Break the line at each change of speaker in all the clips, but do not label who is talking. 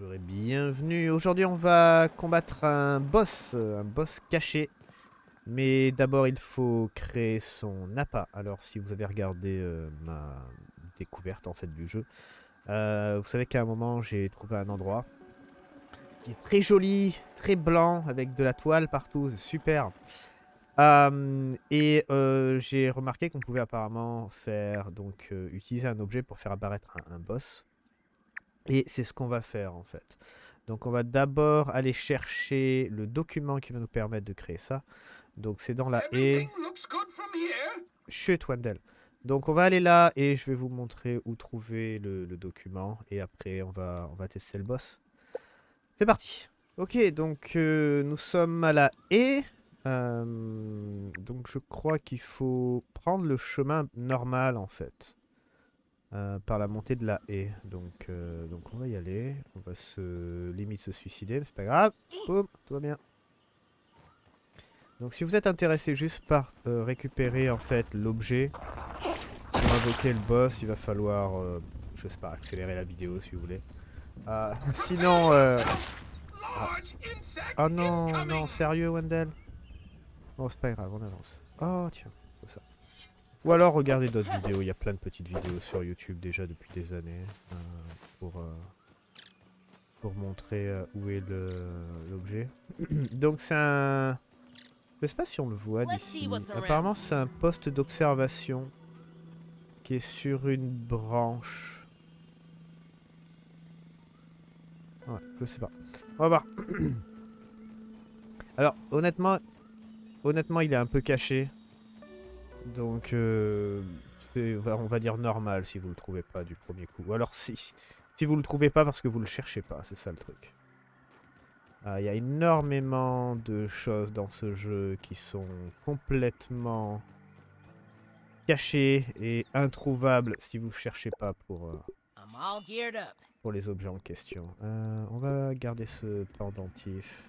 Bonjour et bienvenue. Aujourd'hui, on va combattre un boss caché. Mais d'abord, il faut créer son appât. Alors, si vous avez regardé ma découverte en fait du jeu, vous savez qu'à un moment, j'ai trouvé un endroit qui est très joli, très blanc, avec de la toile partout, c'est super. J'ai remarqué qu'on pouvait apparemment faire utiliser un objet pour faire apparaître un boss. Et c'est ce qu'on va faire en fait. Donc on va d'abord aller chercher le document qui va nous permettre de créer ça. Donc c'est dans la haie. Chut, Wendell. Donc on va aller là et je vais vous montrer où trouver le document. Et après on va tester le boss. C'est parti. Ok, donc nous sommes à la haie. Donc je crois qu'il faut prendre le chemin normal en fait. Par la montée de la haie. Donc on va y aller. On va limite se suicider, mais c'est pas grave. Boum, tout va bien. Donc si vous êtes intéressé juste par récupérer en fait l'objet pour invoquer le boss, il va falloir, je sais pas, accélérer la vidéo si vous voulez. Sinon, oh non, non, sérieux Wendell? Bon, c'est pas grave, on avance. Oh tiens, faut ça. Ou alors regardez d'autres vidéos, il y a plein de petites vidéos sur YouTube déjà depuis des années pour montrer où est l'objet. Donc c'est un... Je sais pas si on le voit d'ici. Apparemment c'est un poste d'observation qui est sur une branche. Ouais, je sais pas. On va voir. Alors honnêtement il est un peu caché. Donc on va dire normal si vous le trouvez pas du premier coup. Ou alors si vous le trouvez pas parce que vous le cherchez pas, c'est ça le truc. Il y a énormément de choses dans ce jeu qui sont complètement cachées et introuvables si vous ne cherchez pas pour les objets en question. On va garder ce pendentif.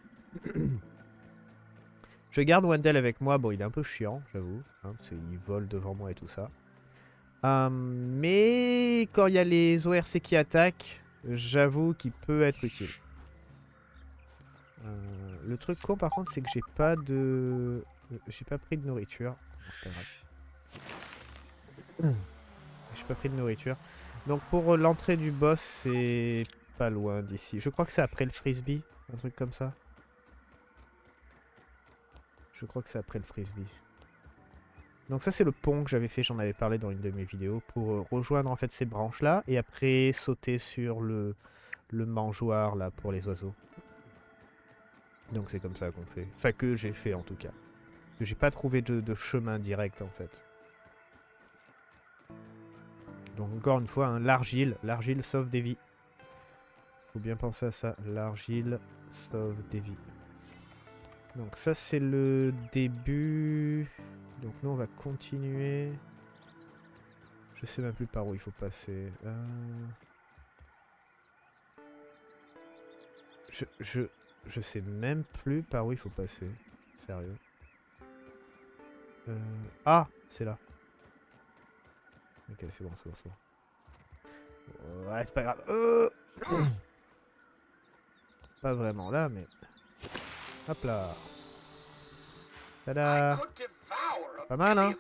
Je garde Wendell avec moi. Bon, il est un peu chiant, j'avoue. Hein, parce qu'il vole devant moi et tout ça. Mais quand il y a les ORC qui attaquent, j'avoue qu'il peut être utile. Le truc con par contre c'est que j'ai pas pris de nourriture. C'est pas grave. J'ai pas pris de nourriture. Donc pour l'entrée du boss c'est pas loin d'ici. Je crois que c'est après le frisbee. Un truc comme ça. Je crois que c'est après le frisbee. Donc ça c'est le pont que j'avais fait, j'en avais parlé dans une de mes vidéos. Pour rejoindre en fait ces branches là. Et après sauter sur le mangeoire là pour les oiseaux. Donc c'est comme ça qu'on fait. Enfin que j'ai fait en tout cas. Que j'ai pas trouvé de chemin direct en fait. Donc encore une fois, hein, l'argile sauve des vies. Faut bien penser à ça. L'argile sauve des vies. Donc ça c'est le début. Donc nous on va continuer. Je sais même plus par où il faut passer. Je sais même plus par où il faut passer. Sérieux. Ah, c'est là. Ok, c'est bon, c'est bon, c'est bon. Ouais, c'est pas grave. C'est pas vraiment là, mais... Hop là. Tada. Pas mal, hein?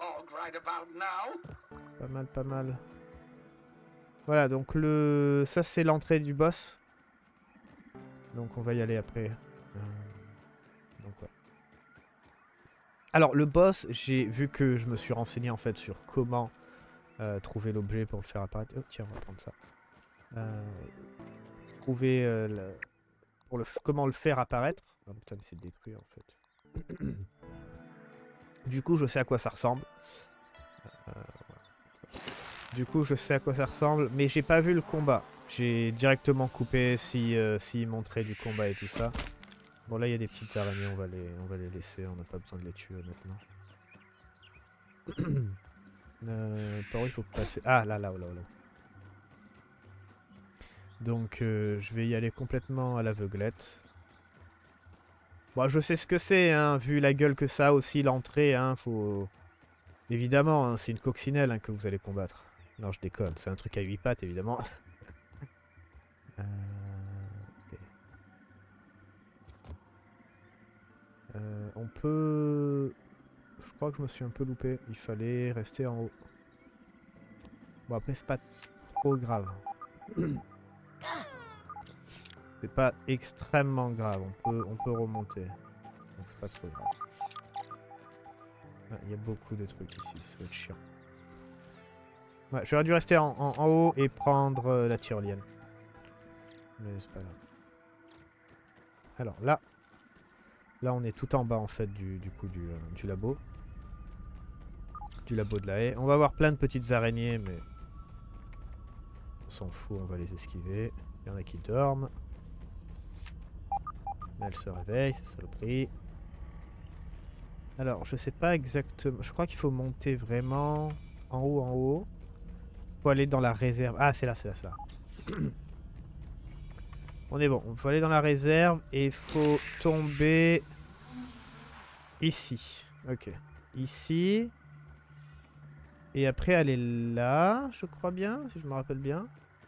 Pas mal, pas mal. Voilà, donc ça c'est l'entrée du boss. Donc on va y aller après. Donc ouais. Alors le boss, j'ai vu que je me suis renseigné en fait sur comment trouver l'objet pour le faire apparaître. Oh tiens, on va prendre ça. Trouver comment le faire apparaître. Oh putain, mais c'est détruit en fait. Du coup, je sais à quoi ça ressemble. Du coup, je sais à quoi ça ressemble, mais j'ai pas vu le combat. J'ai directement coupé s'il montrait du combat et tout ça. Bon, là, il y a des petites araignées, on va les laisser, on n'a pas besoin de les tuer, honnêtement. Par où il faut passer? Ah, là. Donc, je vais y aller complètement à l'aveuglette. Bon, je sais ce que c'est, hein, vu la gueule que ça a aussi, l'entrée, hein, faut... Évidemment, hein, c'est une coccinelle hein, que vous allez combattre. Non, je déconne, c'est un truc à 8 pattes, évidemment. on peut... Je crois que je me suis un peu loupé. Il fallait rester en haut. Bon, après, c'est pas trop grave. C'est pas extrêmement grave. On peut remonter. Donc, c'est pas trop grave. Il y a beaucoup de trucs ici. Ça va être chiant. Ouais, j'aurais dû rester en haut et prendre la tyrolienne. Mais c'est pas grave. Alors, là. Là, on est tout en bas, en fait, du labo. Du labo de la haie. On va avoir plein de petites araignées, mais... On s'en fout, on va les esquiver. Il y en a qui dorment. Mais elles se réveillent, c'est saloperie. Alors, je sais pas exactement... Je crois qu'il faut monter vraiment en haut, en haut. Faut aller dans la réserve. Ah, c'est là, c'est là, c'est là. On est bon. Il faut aller dans la réserve et il faut tomber... Ici. Ok. Ici. Et après aller là, je crois bien, si je me rappelle bien.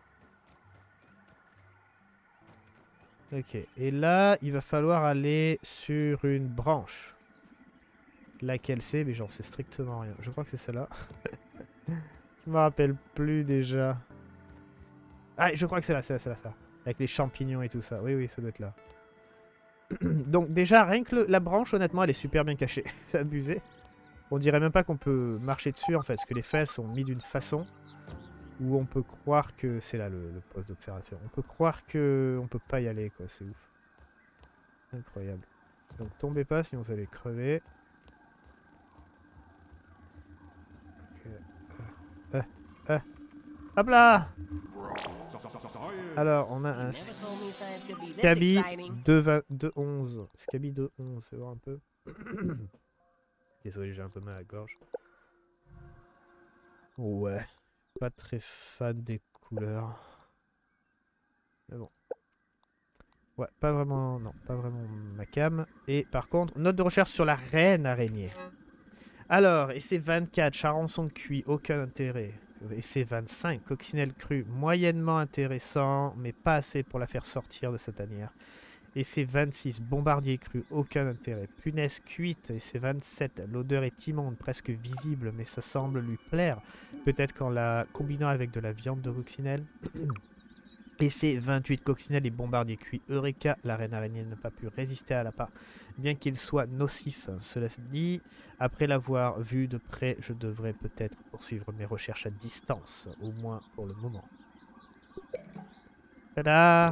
Ok. Et là, il va falloir aller sur une branche. Laquelle c'est, mais j'en sais strictement rien. Je crois que c'est celle-là. Je me rappelle plus déjà. Ah, je crois que c'est là, c'est là, c'est là, ça. Avec les champignons et tout ça. Oui, oui, ça doit être là. Donc déjà, rien que la branche, honnêtement, elle est super bien cachée. C'est abusé. On dirait même pas qu'on peut marcher dessus, en fait, parce que les fers sont mis d'une façon où on peut croire que... C'est là, le poste d'observation. On peut croire que on peut pas y aller, quoi. C'est ouf. Incroyable. Donc tombez pas, sinon vous allez crever. Okay. Hop là! Alors, on a un Scabi de 11. Scabi de 11, fais voir un peu. Désolé, j'ai un peu mal à la gorge. Ouais, pas très fan des couleurs. Mais bon. Ouais, pas vraiment, non, pas vraiment ma cam. Et par contre, note de recherche sur la reine araignée. Alors, et c'est 24, charançon cuit, aucun intérêt. Et c'est 25, coccinelle crue, moyennement intéressant, mais pas assez pour la faire sortir de sa tanière. Et c'est 26, bombardier cru, aucun intérêt. Punaise cuite, et c'est 27, l'odeur est immonde, presque visible, mais ça semble lui plaire. Peut-être qu'en la combinant avec de la viande de coccinelle. Et c'est 28, coccinelle et bombardier cuit. Eureka, la reine araignée n'a pas pu résister à l'appât, bien qu'il soit nocif. Cela dit, après l'avoir vu de près, je devrais peut-être poursuivre mes recherches à distance, au moins pour le moment. Tada!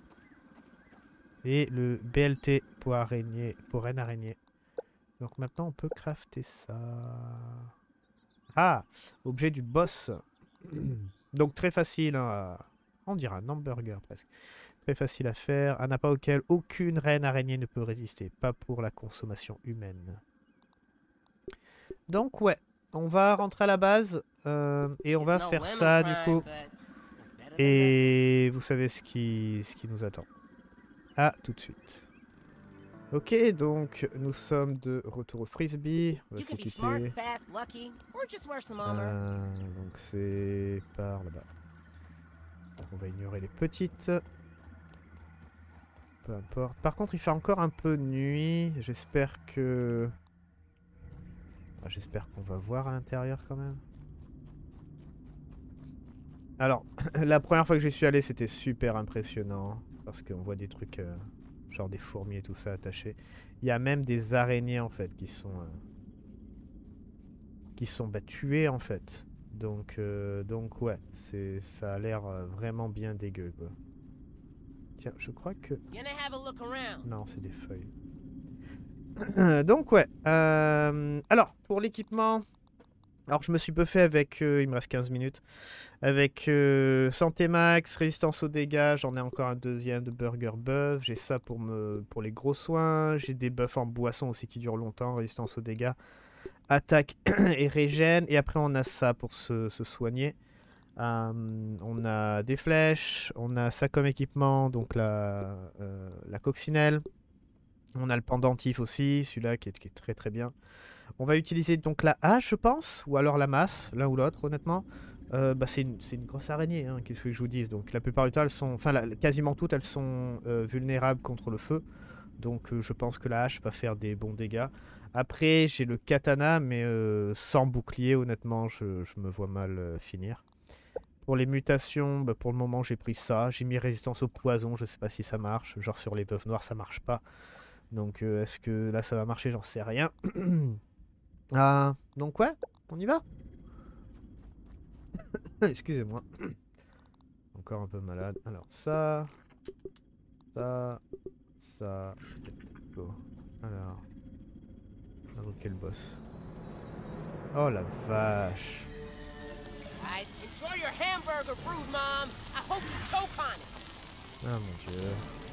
Et le BLT pour reine araignée. Donc maintenant on peut crafter ça. Ah! Objet du boss. Donc très facile, hein, on dirait un hamburger presque. Très facile à faire. Un appât auquel aucune reine araignée ne peut résister. Pas pour la consommation humaine. Donc ouais, on va rentrer à la base. Et on va faire ça du coup. Et vous savez ce qui nous attend. Ah, tout de suite. Ok, donc nous sommes de retour au frisbee. On va s'équiper. Donc c'est par là-bas. On va ignorer les petites. Peu importe. Par contre, il fait encore un peu nuit. J'espère que... Ah, j'espère qu'on va voir à l'intérieur quand même. Alors, la première fois que je suis allé, c'était super impressionnant. Parce qu'on voit des trucs, genre des fourmis et tout ça attachés. Il y a même des araignées en fait qui sont tuées en fait. Donc ouais, ça a l'air vraiment bien dégueu quoi. Tiens, je crois que... Non, c'est des feuilles. Donc ouais. Alors, pour l'équipement... Alors, je me suis buffé avec... il me reste 15 minutes. Avec santé max, résistance aux dégâts. J'en ai encore un deuxième de burger buff. J'ai ça pour les gros soins. J'ai des buffs en boisson aussi qui durent longtemps. Résistance aux dégâts. Attaque et régène. Et après, on a ça pour se soigner. On a des flèches. On a ça comme équipement. Donc la coccinelle. On a le pendentif aussi. Celui-là qui est très très bien. On va utiliser donc la hache, je pense. Ou alors la masse. L'un ou l'autre, honnêtement. Bah c'est une grosse araignée, hein, qu'est-ce que je vous dise. Donc la plupart du temps, elles sont... Enfin, quasiment toutes, elles sont vulnérables contre le feu. Donc je pense que la hache va faire des bons dégâts. Après, j'ai le katana, mais sans bouclier, honnêtement, je me vois mal finir. Pour les mutations, bah, pour le moment, j'ai pris ça. J'ai mis résistance au poison, je sais pas si ça marche. Genre sur les veuves noires, ça marche pas. Donc est-ce que là, ça va marcher? J'en sais rien. Ah, donc ouais, on y va. Excusez-moi. Encore un peu malade. Alors ça, ça, ça. Go. Alors, invoquer le boss. Oh la vache.
Guys, enjoy your hamburger, Brood Mom. I hope you choke on it.
Ah mon dieu.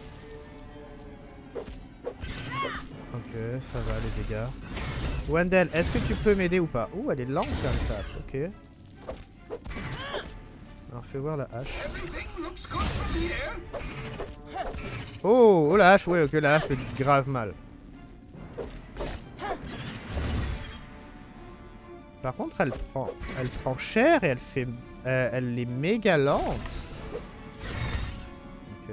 Ok, ça va les dégâts. Wendell, est-ce que tu peux m'aider ou pas? Ouh, elle est lente comme ça. Ok. Alors fais voir la hache. Oh, oh la hache, ouais, ok, la hache fait grave mal. Par contre, elle prend cher et elle est méga lente. Ok.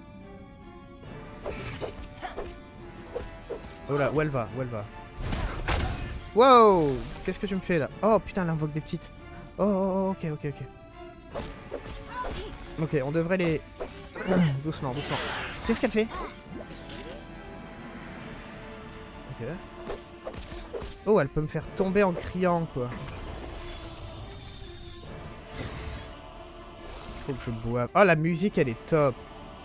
Oh là, où elle va? Où elle va? Wow! Qu'est-ce que tu me fais là? Oh putain, elle invoque des petites. Oh, oh, oh, ok, ok, ok. Ok, on devrait les... doucement, doucement. Qu'est-ce qu'elle fait? Ok. Oh, elle peut me faire tomber en criant, quoi. Faut que je boive. Oh, la musique, elle est top.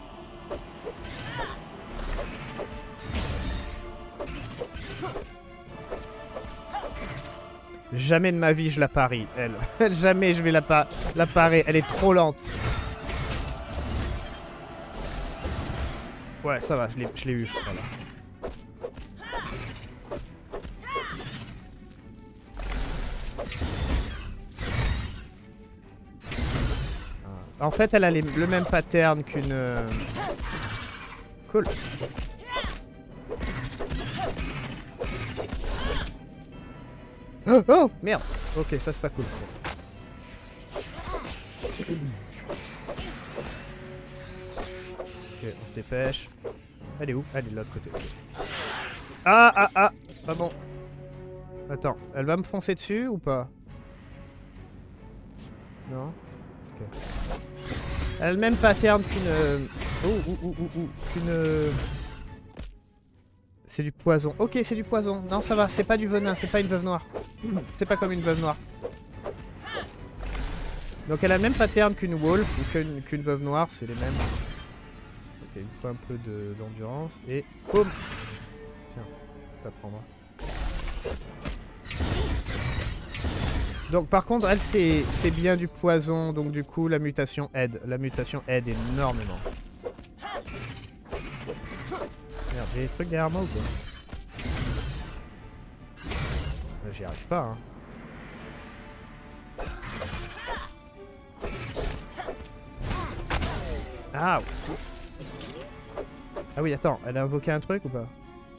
Jamais de ma vie je la parie, elle. Jamais je vais la parer, elle est trop lente. Ouais, ça va, je l'ai eu, je crois, là. En fait, elle a le même pattern qu'une... Cool. Oh, oh, merde. Ok, ça c'est pas cool. Ok, on se dépêche. Elle est où? Elle est de l'autre côté. Okay. Ah, ah, ah. Pas bon. Attends, elle va me foncer dessus ou pas? Non. Ok. Elle a le même pattern qu'une... qu'une... C'est du poison. Ok, c'est du poison. Non, ça va, c'est pas du venin, c'est pas une veuve noire. C'est pas comme une veuve noire. Donc elle a le même pattern qu'une wolf ou qu'une veuve noire, c'est les mêmes. Ok, il me faut un peu d'endurance et... Boum. Tiens, t'apprendras. Donc par contre, elle, c'est bien du poison, donc du coup, la mutation aide. La mutation aide énormément. Merde, j'ai des trucs derrière moi ou quoi? J'y arrive pas, hein. Ah! Ah oui, attends, elle a invoqué un truc ou pas?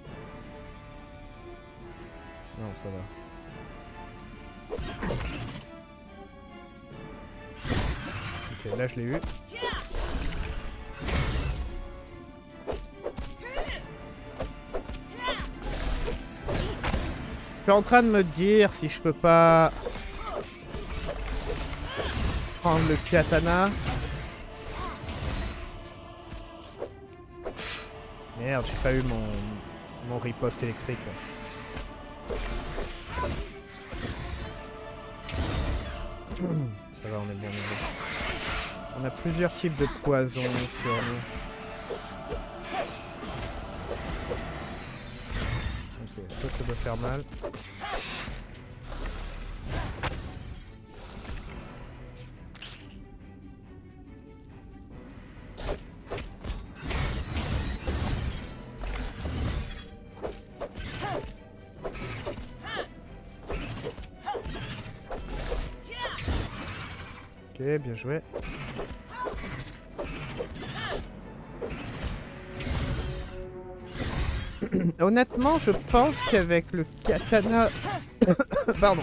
Non, ça va. Ok, là je l'ai eu. Je suis en train de me dire si je peux pas prendre le katana. Merde, j'ai pas eu mon riposte électrique. Ça va, on est bien. On a plusieurs types de poisons sur nous. Ok, ça doit faire mal. Ok, bien joué. Honnêtement, je pense qu'avec le katana... Pardon.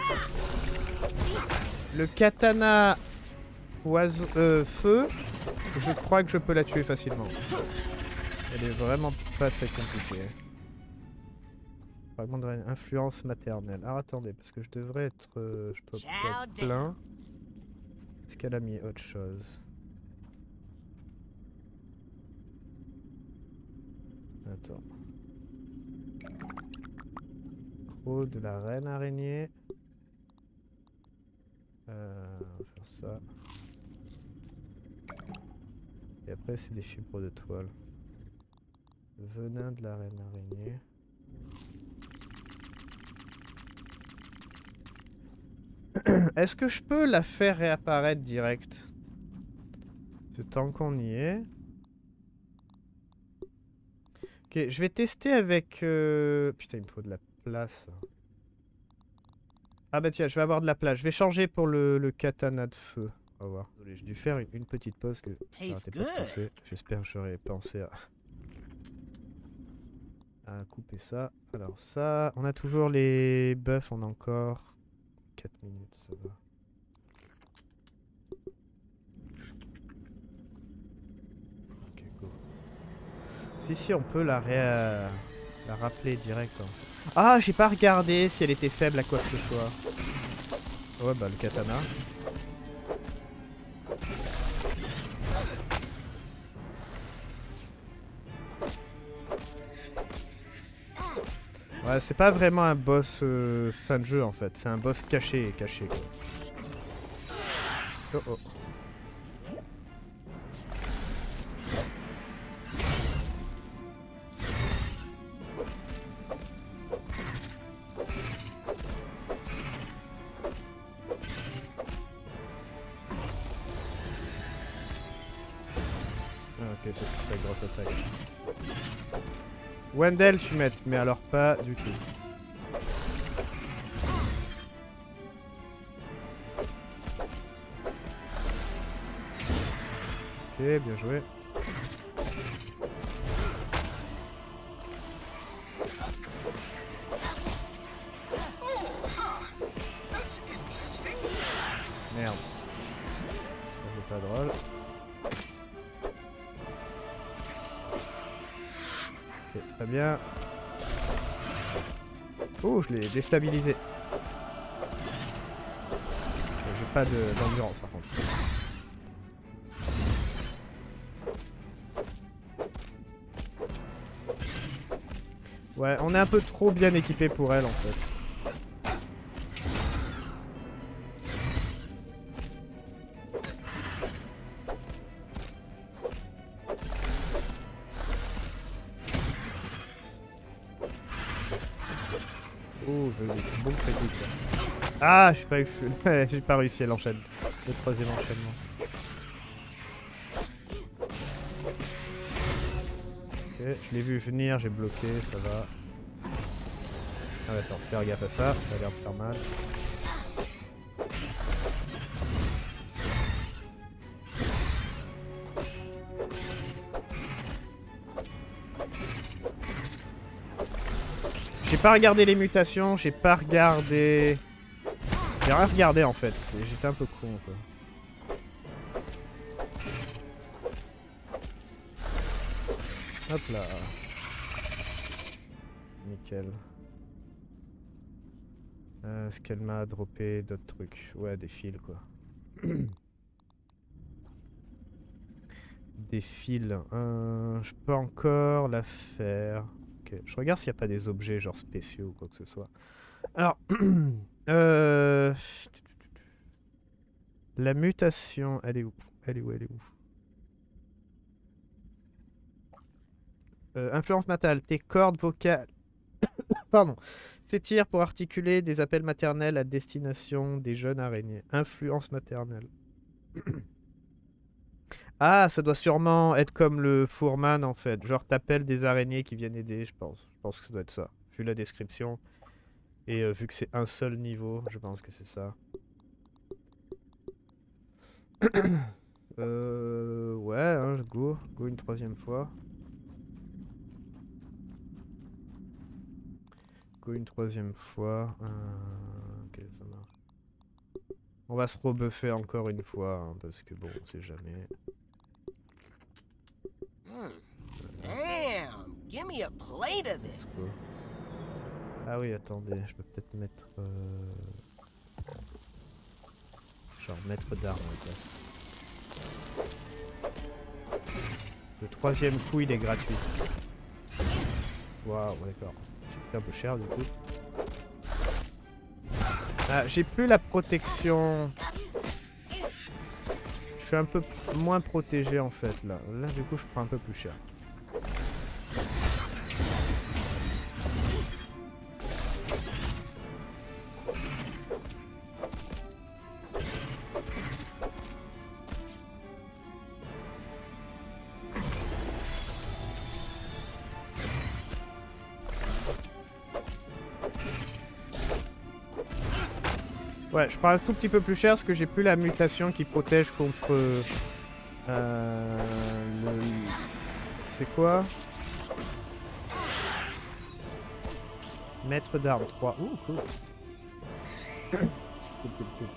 Le katana feu, je crois que je peux la tuer facilement. Elle est vraiment pas très compliquée. Fragment de reine, influence maternelle. Alors attendez, parce que je devrais être, je dois
Chow
être
down.
plein. Est-ce qu'elle a mis autre chose? Attends. Croc de la reine araignée. On va faire ça. Et après c'est des fibres de toile. Venin de la reine araignée. Est-ce que je peux la faire réapparaître direct? Tant qu'on y est. Ok, je vais tester avec... Putain, il me faut de la place. Ah bah tiens, je vais avoir de la place. Je vais changer pour le katana de feu. On va voir. Désolé, j'ai dû faire une petite pause que ça arrêtait pas de pousser. J'espère que j'aurais pensé à couper ça. Alors ça, on a toujours les buffs, on a encore 4 minutes, ça va. Ok, go. Si, on peut la rappeler direct. En fait. Ah, j'ai pas regardé si elle était faible à quoi que ce soit. Ouais, bah le katana. Ouais, c'est pas vraiment un boss fin de jeu en fait, c'est un boss caché quoi. Oh oh. Ah, ok, ça c'est sa grosse attaque. Wendell tu m'aides, mais alors pas du tout. Ok, bien joué. Merde. Ça c'est pas drôle. Ok, très bien. Oh, je l'ai déstabilisé. J'ai pas d'endurance par contre. Ouais, on est un peu trop bien équipé pour elle en fait. Oh, bon critique. Ah, j'ai pas réussi à l'enchaîner. Le troisième enchaînement. Ok, je l'ai vu venir, j'ai bloqué, ça va. Ah ouais, attends, faire gaffe à ça, ça a l'air de faire mal. J'ai pas regardé les mutations, j'ai pas regardé... J'ai rien regardé en fait, j'étais un peu con quoi. Hop là. Nickel. Est-ce qu'elle m'a droppé d'autres trucs? Ouais, des fils quoi. Des fils. Je peux encore la faire. Ok, je regarde s'il n'y a pas des objets genre spéciaux ou quoi que ce soit. Alors, la mutation, elle est où? Elle est où? Elle est où? Influence maternelle, tes cordes vocales. Pardon. S'étirent pour articuler des appels maternels à destination des jeunes araignées. Influence maternelle. Ah, ça doit sûrement être comme le fourman en fait. Genre t'appelles des araignées qui viennent aider, je pense. Je pense que ça doit être ça. Vu la description. Et vu que c'est un seul niveau, je pense que c'est ça. Ouais, hein, go une troisième fois. Go une troisième fois. Ok, ça marche. On va se rebuffer encore une fois, hein, parce que bon, on sait jamais.
me a plate of this.
Cool. Ah oui, attendez, je peux peut-être mettre... genre maître d'armes en place. Le troisième coup, il est gratuit. Waouh, d'accord. J'ai pris un peu cher du coup. Ah, j'ai plus la protection. Je suis un peu moins protégé en fait là. Là du coup je prends un peu plus cher. Ouais, je prends un tout petit peu plus cher parce que j'ai plus la mutation qui protège contre... C'est quoi? Maître d'armes 3. Ouh, cool. Cool, cool, cool.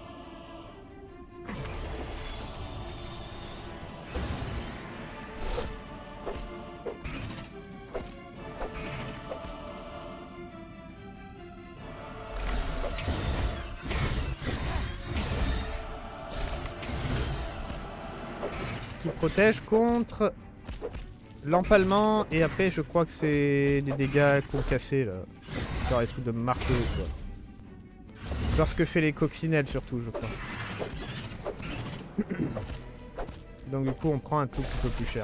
Qui protège contre l'empalement et après je crois que c'est des dégâts concassés là. Genre les trucs de marteau quoi. Genre ce que fait les coccinelles surtout je crois. Donc du coup on prend un tout petit peu plus cher.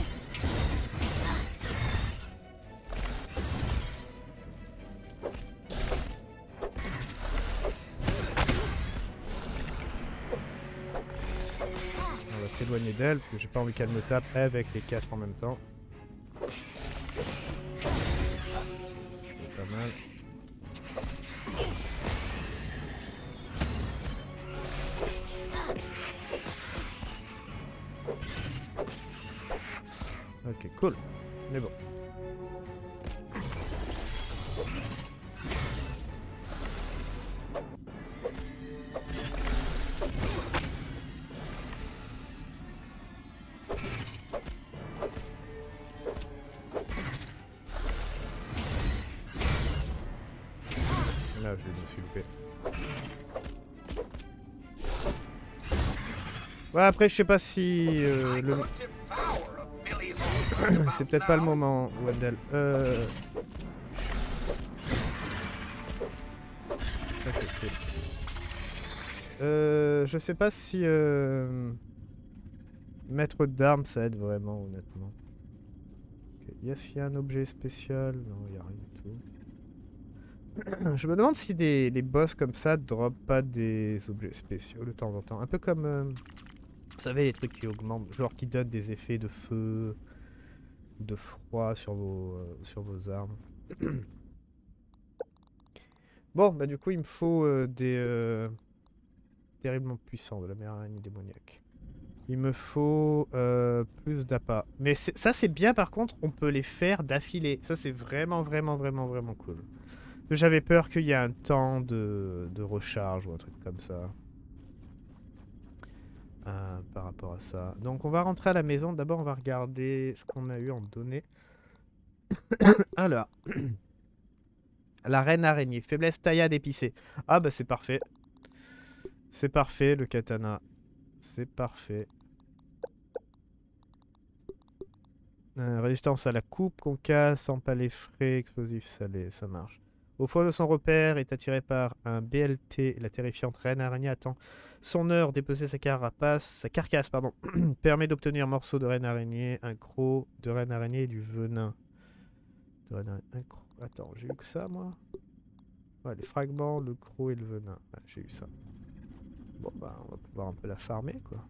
On va s'éloigner d'elle parce que j'ai pas envie qu'elle me tape avec les 4 en même temps. C'est pas mal. Ok, cool. Mais bon. Là, je me suis loupé. Ouais, après, je sais pas si le... C'est peut-être pas le moment, Wendell. Ok, cool. Je sais pas si maître d'armes ça aide vraiment, honnêtement. Okay. Yes, il y a un objet spécial. Non, il n'y a rien du tout. Je me demande si les boss comme ça dropent pas des objets spéciaux de temps en temps. Un peu comme, vous savez, les trucs qui augmentent, genre qui donnent des effets de feu, de froid sur vos armes. Bon, bah du coup, il me faut des terriblement puissants de la mer araignée démoniaque. Il me faut plus d'appâts. Mais ça, c'est bien par contre, on peut les faire d'affilée. Ça, c'est vraiment, vraiment, vraiment, vraiment cool. J'avais peur qu'il y ait un temps de recharge ou un truc comme ça. Par rapport à ça. Donc on va rentrer à la maison. D'abord on va regarder ce qu'on a eu en données. Alors. La reine araignée. Faiblesse taillade épicée. Ah bah c'est parfait. C'est parfait le katana. C'est parfait. Résistance à la coupe, concasse, empalé frais, explosif salé. Ça marche. Au fond de son repère, est attiré par un BLT. La terrifiante reine araignée attend son heure dépecer sa carcasse, pardon. Permet d'obtenir un morceau de reine araignée, un croc de reine araignée et du venin. Attends, j'ai eu que ça moi? Ouais, les fragments, le croc et le venin. Ouais, j'ai eu ça. Bon bah on va pouvoir un peu la farmer quoi.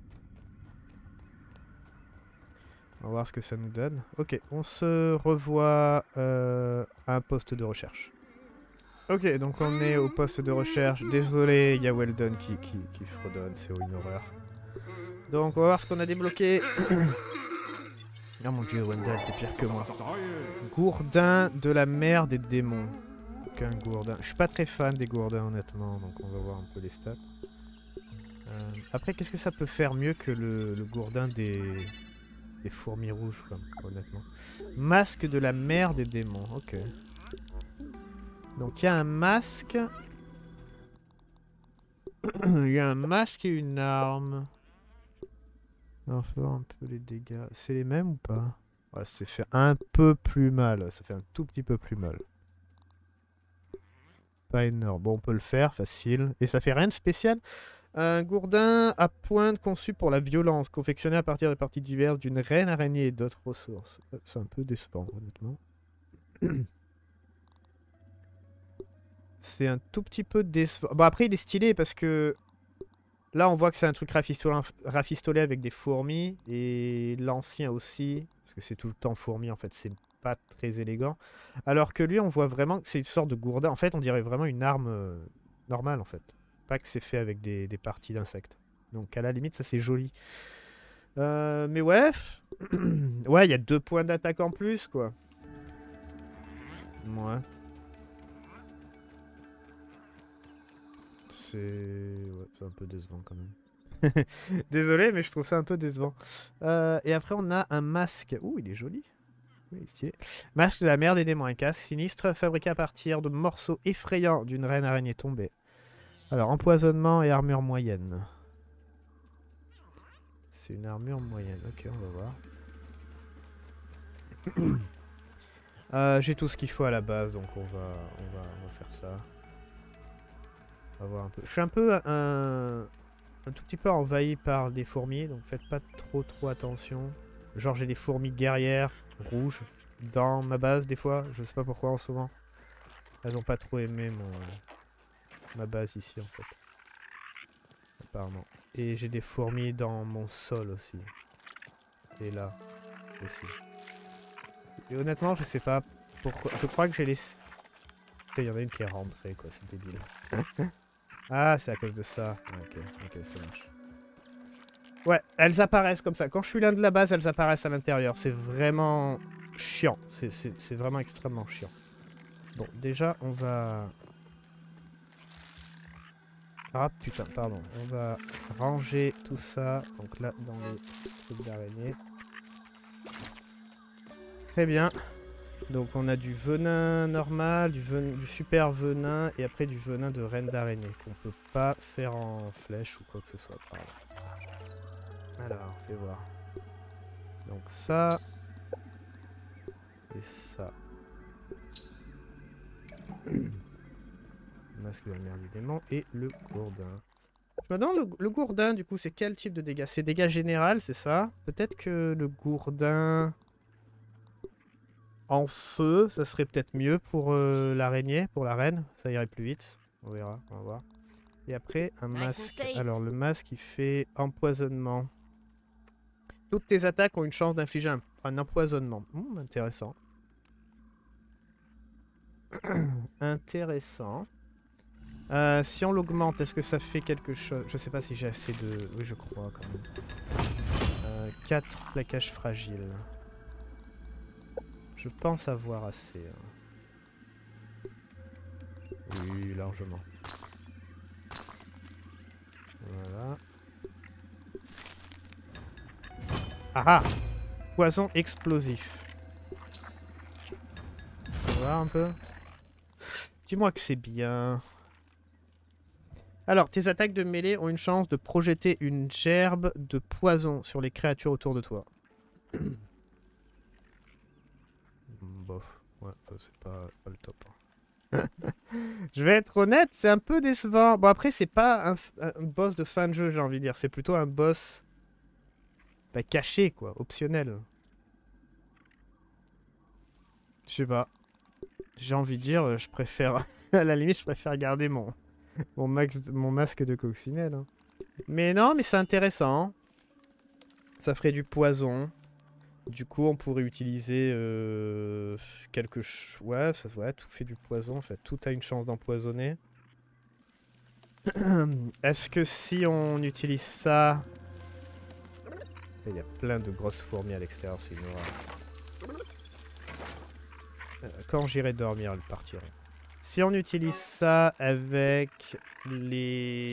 On va voir ce que ça nous donne. Ok, on se revoit à un poste de recherche. Ok, donc on est au poste de recherche. Désolé, il y a Weldon qui fredonne, c'est une horreur. Donc on va voir ce qu'on a débloqué. Oh mon dieu, Wendell, t'es pire que moi. Gourdin de la mer des démons. Aucun gourdin. Je suis pas très fan des gourdins honnêtement, donc on va voir un peu les stats. Après, qu'est-ce que ça peut faire mieux que le gourdin des Des fourmis rouges, quoi, honnêtement. Masque de la mer des démons, ok. Donc il y a un masque. Il y a un masque et une arme. On va faire un peu les dégâts. C'est les mêmes ou pas? Ouais, ça fait un peu plus mal. Ça fait un tout petit peu plus mal. Pas énorme. Bon, on peut le faire, facile. Et ça fait rien de spécial. Un gourdin à pointe conçu pour la violence, confectionné à partir des parties diverses d'une reine araignée et d'autres ressources. C'est un peu décevant, honnêtement. C'est un tout petit peu décevant. Bon, après, il est stylé parce que là, on voit que c'est un truc rafistolé avec des fourmis. Et l'ancien aussi. Parce que c'est tout le temps fourmis, en fait. C'est pas très élégant. Alors que lui, on voit vraiment que c'est une sorte de gourdin. En fait, on dirait vraiment une arme normale, en fait. Pas que c'est fait avec des parties d'insectes. Donc, à la limite, ça, c'est joli. Mais ouais. Ouais, il y a 2 points d'attaque en plus, quoi. Ouais. C'est un peu décevant quand même. Désolé, mais je trouve ça un peu décevant. Et après, on a un masque. Ouh, il est joli. Oui, il est stylé. Masque de la mer des démons. Un casque sinistre fabriqué à partir de morceaux effrayants d'une reine araignée tombée. Alors, empoisonnement et armure moyenne. C'est une armure moyenne. Ok, on va voir. J'ai tout ce qu'il faut à la base, donc on va faire ça. On va voir un peu. Je suis un peu un tout petit peu envahi par des fourmis, donc faites pas trop attention. Genre j'ai des fourmis guerrières rouges dans ma base des fois, je sais pas pourquoi en ce moment. Elles ont pas trop aimé ma base ici en fait. Apparemment. Et j'ai des fourmis dans mon sol aussi. Et là aussi. Et honnêtement je sais pas pourquoi. Je crois que j'ai laissé... Il y en a une qui est rentrée quoi, c'est débile. Ah, c'est à cause de ça. Ok, ça marche. Ouais, elles apparaissent comme ça. Quand je suis l'un de la base, elles apparaissent à l'intérieur. C'est vraiment chiant. C'est vraiment extrêmement chiant. Bon, déjà, on va... Ah, putain, pardon. On va ranger tout ça. Donc là, dans les trucs d'araignée. Très bien. Donc on a du venin normal, du super venin et après du venin de reine d'araignée qu'on peut pas faire en flèche ou quoi que ce soit. Pardon. Alors, fais voir. Donc ça et ça. Masque de la mer du démon et le gourdin. Je me demande le gourdin du coup c'est quel type de dégâts? C'est dégâts général, c'est ça? Peut-être que le gourdin en feu, ça serait peut-être mieux pour l'araignée, pour la reine. Ça irait plus vite. On verra, on va voir. Et après, un masque. Alors, le masque, il fait empoisonnement. Toutes tes attaques ont une chance d'infliger un empoisonnement. Intéressant. Intéressant. Si on l'augmente, est-ce que ça fait quelque chose? Je sais pas si j'ai assez de... Oui, je crois quand même. 4 plaquages fragiles. Je pense avoir assez. Oui, largement. Voilà. Ah ah! Poison explosif. On va voir un peu. Dis-moi que c'est bien. Alors, tes attaques de mêlée ont une chance de projeter une gerbe de poison sur les créatures autour de toi. Bof. Ouais, c'est pas le top. Je vais être honnête, c'est un peu décevant. Bon, après, c'est pas un boss de fin de jeu, j'ai envie de dire. C'est plutôt un boss caché, quoi. Optionnel. Je sais pas. J'ai envie de dire, je préfère... à la limite, je préfère garder mon masque de coccinelle. Hein. Mais non, mais c'est intéressant. Ça ferait du poison. Du coup, on pourrait utiliser quelque chose... Ouais, tout fait du poison. En fait, tout a une chance d'empoisonner. Est-ce que si on utilise ça... Il y a plein de grosses fourmis à l'extérieur, c'est une horreur. Quand j'irai dormir, elles partiront. Si on utilise ça avec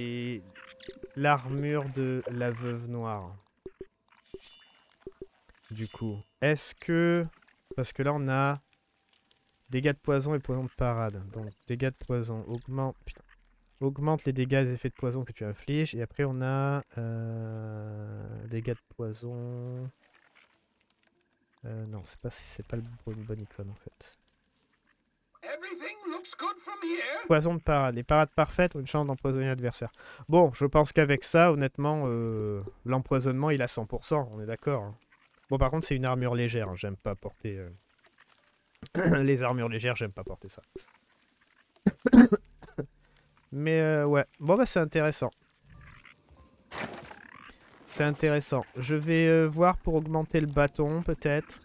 l'armure de la veuve noire, Du coup, est-ce que... Parce que là, on a dégâts de poison et poison de parade. Donc, dégâts de poison augmente... Putain. Augmente les dégâts et les effets de poison que tu infliges. Et après, on a... dégâts de poison... non, c'est pas une bonne icône, en fait. Poison de parade. Les parades parfaites ont une chance d'empoisonner l'adversaire. Bon, je pense qu'avec ça, honnêtement, l'empoisonnement, il a 100%. On est d'accord. Hein. Bon, par contre, c'est une armure légère. Hein. J'aime pas porter... les armures légères, j'aime pas porter ça. Mais ouais. Bon, bah, c'est intéressant. C'est intéressant. Je vais voir pour augmenter le bâton, peut-être.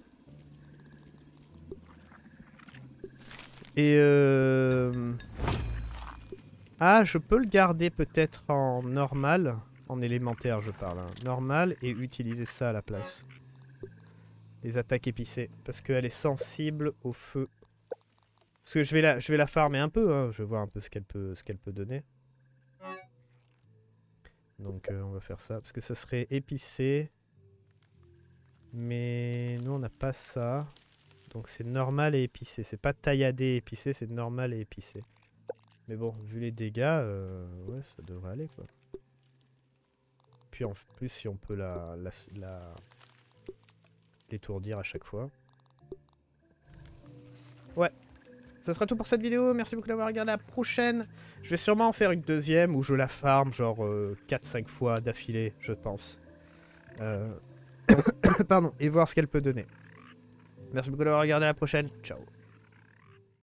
Et ah, je peux le garder peut-être en normal. En élémentaire, je parle. Hein. Normal et utiliser ça à la place. Les attaques épicées. Parce qu'elle est sensible au feu. Parce que je vais la farmer un peu. Hein. Je vais voir un peu ce qu'elle peut donner. Donc on va faire ça. Parce que ça serait épicé. Mais nous, on n'a pas ça. Donc c'est normal et épicé. C'est pas tailladé et épicé, c'est normal et épicé. Mais bon, vu les dégâts, ouais, ça devrait aller quoi. Puis en plus, si on peut l'étourdir à chaque fois. Ouais. Ça sera tout pour cette vidéo. Merci beaucoup d'avoir regardé. À la prochaine. Je vais sûrement en faire une deuxième où je la farm genre 4-5 fois d'affilée, je pense. Pardon. Et voir ce qu'elle peut donner. Merci beaucoup d'avoir regardé. À la prochaine. Ciao.